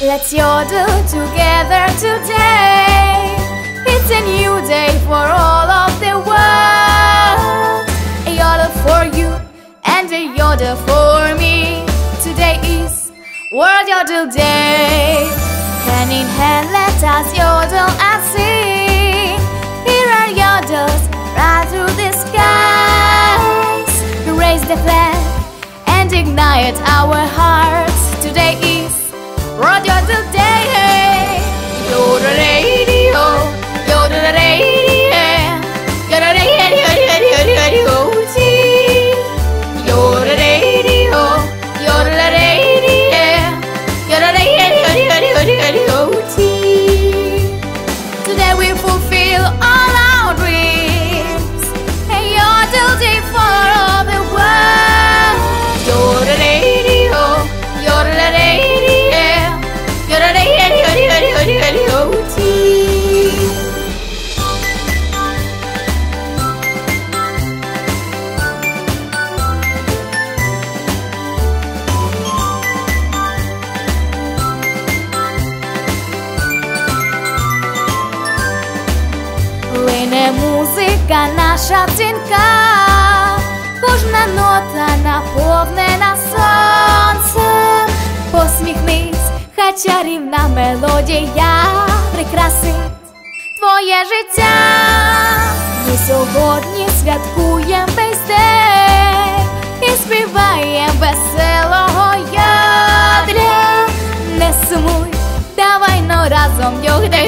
Let's yodel together today. It's a new day for all of the world. A yodel for you and a yodel for me. Today is World Yodel Day. Hand in hand, let us yodel and sing. Here are yodels right through the skies. Raise the flag and ignite our hearts. Today is World Yodel Day. Yodel radio, yodel radio, yodel radio, yodel radio, yodel radio, yodel radio, yodel radio, yodel radio. Today we fulfill all our dreams. A yodel day for all the world. Yodel radio, yodel radio. Лине музика наша дзвінка, кожна нота наповнена сонцем. Посміхнись, хай чарівна мелодія прикрасить твоє життя. Ми сьогодні святкуєм весь день і співаєм веселого ядля. Не сумуй, давай но разом йогде.